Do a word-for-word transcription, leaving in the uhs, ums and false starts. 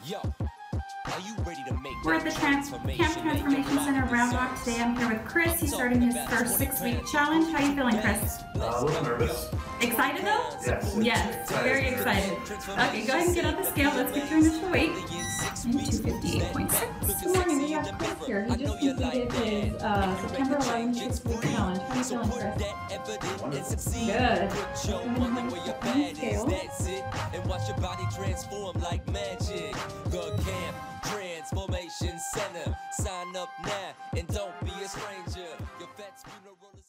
Yo, are you ready to make We're at the trans Camp Transformation Center Round Rock today. I'm here with Chris. He's starting his first six-week challenge. How are you feeling, Chris? Uh, a little nervous. Excited though? Yes. Yes, very excited. Okay, go ahead and get on the scale. Let's get your initial weight. And two fifty-eight point six. Good morning, we have Chris here. He just completed his uh, September eleventh six-week challenge. How are you feeling, Chris? Good. Go ahead and hold it on the scale. And watch your body transform like magic. The Camp Transformation Center. Sign up now and don't be a stranger. Your vet's funeral